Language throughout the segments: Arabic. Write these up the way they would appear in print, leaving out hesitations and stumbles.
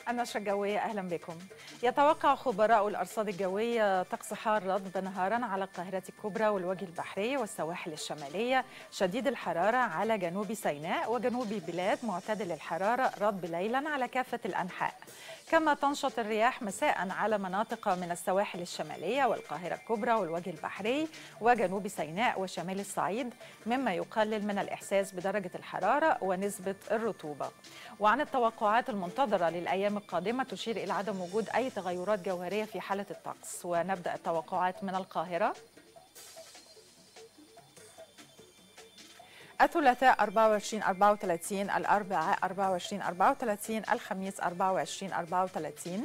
النشرة الجوية أهلا بكم. يتوقع خبراء الأرصاد الجوية طقس حار رطب نهارا على القاهرة الكبرى والوجه البحري والسواحل الشمالية، شديد الحرارة على جنوب سيناء وجنوب البلاد، معتدل الحرارة، رطب ليلا على كافة الأنحاء. كما تنشط الرياح مساء على مناطق من السواحل الشمالية والقاهرة الكبرى والوجه البحري وجنوب سيناء وشمال الصعيد، مما يقلل من الإحساس بدرجة الحرارة ونسبة الرطوبة. وعن التوقعات المنتظرة للأيام القادمة تشير إلى عدم وجود أي تغيرات جوهرية في حالة الطقس. ونبدأ التوقعات من القاهرة. الثلاثاء 24 34، الأربعاء 24 34، الخميس 24 34،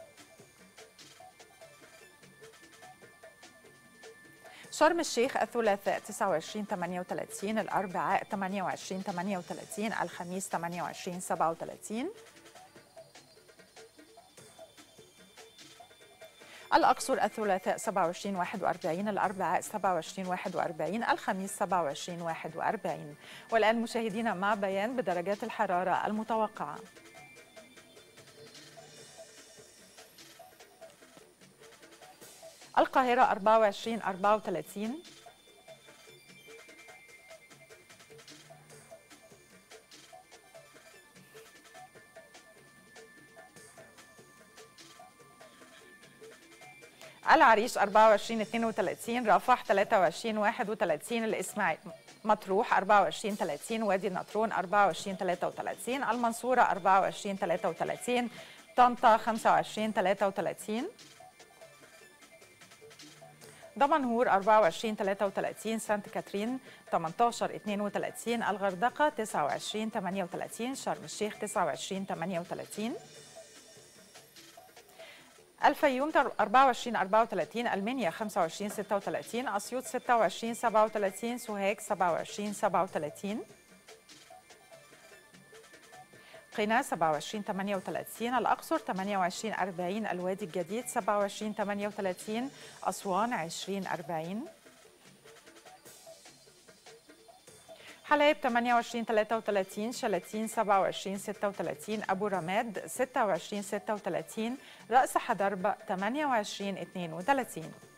شرم الشيخ الثلاثاء 29 38، الأربعاء 28 38، الخميس 28 37، الأقصر الثلاثاء 27 41، الأربعاء 27 41، الخميس 27 41. والآن مشاهدينا مع بيان بدرجات الحرارة المتوقعة. القاهرة 24 34، العريش 24 32، رفح 23 31، الإسماعيل مطروح 24 30، وادي النطرون 24 33، المنصورة 24 33، طنطا 25 33، دمنهور 24 33، سانت كاترين 18 32، الغردقة 29 38، شرم الشيخ 29 38، الفيوم 24 34، المنيا 25 36، أسيوط 26 37، سوهاج 27 37، قنا 27 38، الأقصر 28 40، الوادي الجديد 27 38، أسوان 20 40، حلايب 28 33، شلاتين 27 36، أبو رماد 26 36، رأس حضرب 28 32.